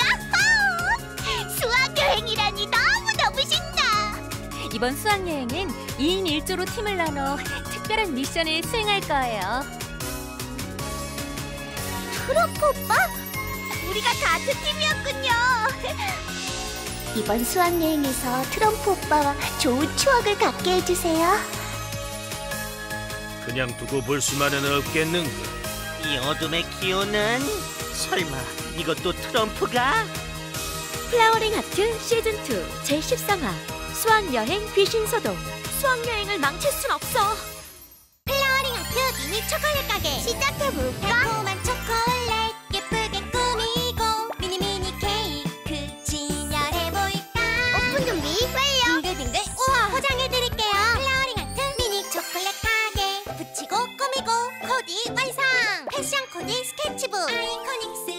야호! 수학여행이라니 너무너무 신나! 이번 수학여행은 2인 1조로 팀을 나눠 특별한 미션을 수행할 거예요. 트럼프 오빠? 우리가 같은 팀이었군요. 이번 수학여행에서 트럼프 오빠와 좋은 추억을 갖게 해주세요. 그냥 두고 볼 수만은 없겠는가? 이 어둠의 기운은 설마 이것도 트럼프가? 플라워링 하트 시즌2 제13화 수학여행 귀신소동. 수학여행을 망칠 순 없어. 플라워링 하트 미니 초콜릿 가게 시작해볼까? 달콤한 초콜릿 예쁘게 꾸미고 미니미니 케이크 진열해볼까? 오픈 준비 완료! 빙글빙글 우와! 포장해드릴게요. 플라워링 하트 미니 초콜릿 가게 붙이고 꾸미고 코디 완성! 패션 코디 스케치북 아이코닉스